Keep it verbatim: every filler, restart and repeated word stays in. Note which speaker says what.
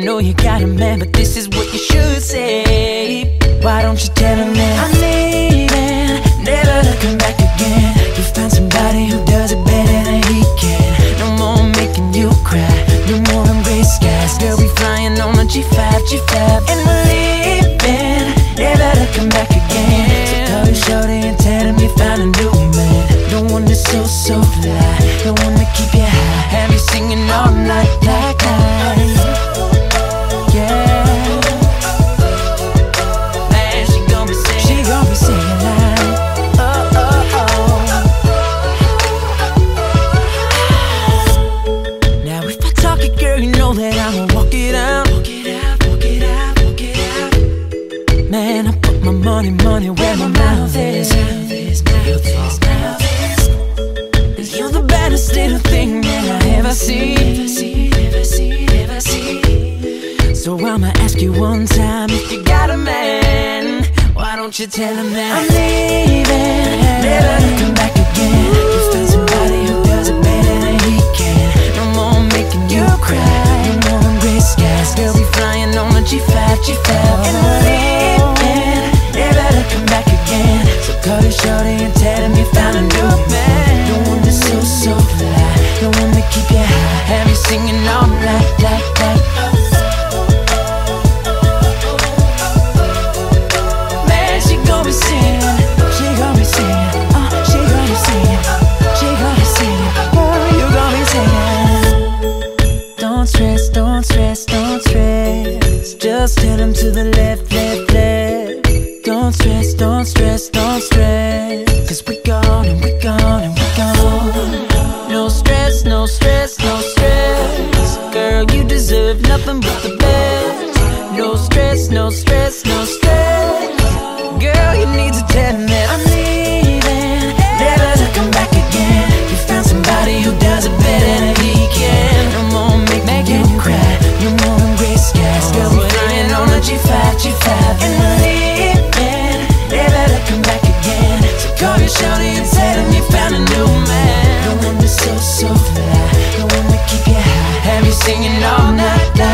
Speaker 1: know you got a man, but this is what you should say. Why don't you tell him that I'm leaving, never looking back again. You found somebody who does it better than he can. No more making you cry, no more on gray skies. Girl, we flying on a G five, G five, and we're leaving, never looking back again. So call your shorty and tell him you found a new man. The one that's so, so fly, the one that keep you high, have you singing all night like night. Yeah, man, she gon' be singing, she gon' be singing like, oh, oh, oh. Now if I talk it, girl, you know that I'ma walk it out. Walk it out, walk it out, walk it out. Man, I put my money, money where my mouth is. Mouth is, mouth is, mouth is. You're the baddest little thing that I ever see. Ever see, ever see, ever see. So I'ma ask you one time, if you got a man, why don't you tell him that I'm leaving, never looking back again. You found somebody who does it better than he can. No more making you cry, no more on gray skies. Girl, we flying on a G five, G five, and we're leaving, never looking back again. So call your shorty and tell him you found a new man. The one that's so, so fly, the one that keep you high, have you singing all night like, like. Man, she gon' be singing, she gon' be singing, oh, she gon' be singing, she gon' be singing, oh, you gon' be singing. Don't stress, don't stress, don't stress, just tell him to the left, left, left. Don't stress, don't stress, don't stress, cause we gone and we gone and we gone. No stress, no stress, no stress, girl, you deserve nothing but the best. No stress, no stress, no stress, girl, you need to tell me that I'm leaving, never looking back again. You found somebody who does it better than he can. No more make, make you cry, no more on gray skies. Girl, we flying on a G five, G five, and we're leaving, never looking back again. So call your shorty and tell him you found a new man. The one that's so, so fly, the one that keep you high, have you singing all night like.